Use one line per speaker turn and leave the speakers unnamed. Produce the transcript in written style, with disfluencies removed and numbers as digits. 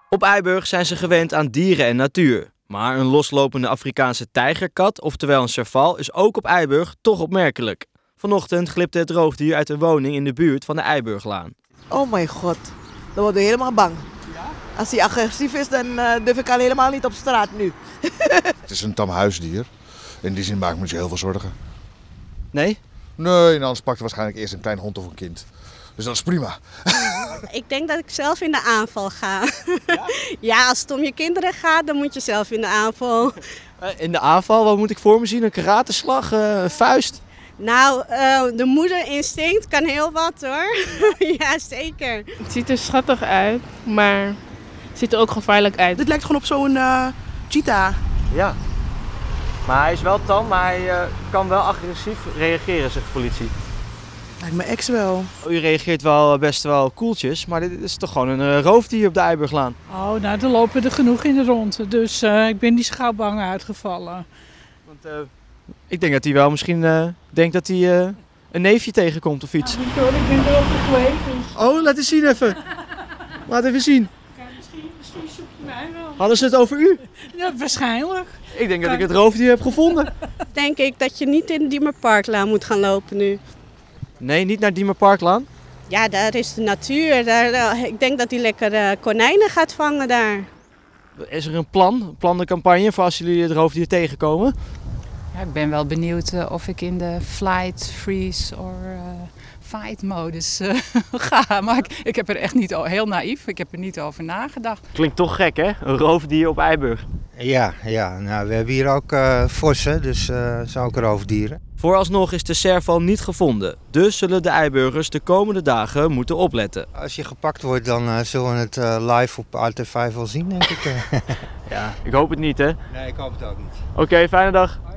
Op Eiburg zijn ze gewend aan dieren en natuur. Maar een loslopende Afrikaanse tijgerkat, oftewel een serval, is ook op Eiburg toch opmerkelijk. Vanochtend glipte het roofdier uit een woning in de buurt van de Eiburglaan.
Oh mijn god, dan word je helemaal bang. Als hij agressief is, dan durf ik al helemaal niet op straat nu.
Het is een tam huisdier. In die zin maak ik me niet zo heel veel zorgen.
Nee?
Nee, en anders pakt er waarschijnlijk eerst een klein hond of een kind. Dus dat is prima.
Ik denk dat ik zelf in de aanval ga. Ja? Ja, als het om je kinderen gaat, dan moet je zelf in de aanval.
In de aanval, wat moet ik voor me zien? Een karateslag, een vuist?
Nou, de moederinstinct kan heel wat hoor. Ja, zeker.
Het ziet er schattig uit, maar het ziet er ook gevaarlijk uit.
Dit lijkt gewoon op zo'n cheetah.
Ja. Maar hij is wel tam, maar hij kan wel agressief reageren, zegt de politie.
Lijkt mijn ex wel.
U reageert wel best wel koeltjes, maar dit is toch gewoon een roofdier op de Eiburglaan?
Oh, nou, er lopen er genoeg in de rond. Dus ik ben die schouw bang uitgevallen.
Want ik denk dat hij wel misschien denkt dat hij een neefje tegenkomt of iets.
Ja, ik ben er ook geweest. Dus...
Oh, laat eens zien even. Laat even zien.
Ja, misschien zoek je mij wel.
Hadden ze het over u?
Ja, waarschijnlijk.
Ik denk dat ik het roofdier heb gevonden.
Denk ik dat je niet in de Diemerparklaan moet gaan lopen nu.
Nee, niet naar Diemerparklaan?
Ja, daar is de natuur. Ik denk dat hij lekker konijnen gaat vangen daar.
Is er een plan de campagne voor als jullie het roofdier tegenkomen?
Ja, ik ben wel benieuwd of ik in de flight, freeze of fight modus ga. Maar ik heb er echt niet heel naïef, ik heb er niet over nagedacht.
Klinkt toch gek hè, een roofdier op Eiburg.
Ja, nou, we hebben hier ook vossen, dus zijn ook roofdieren.
Vooralsnog is de serval niet gevonden, dus zullen de Eiburgers de komende dagen moeten opletten.
Als je gepakt wordt, dan zullen we het live op RTV wel zien, denk ik.
Ja, ik hoop het niet hè.
Nee, ik hoop het ook niet.
Oké, fijne dag.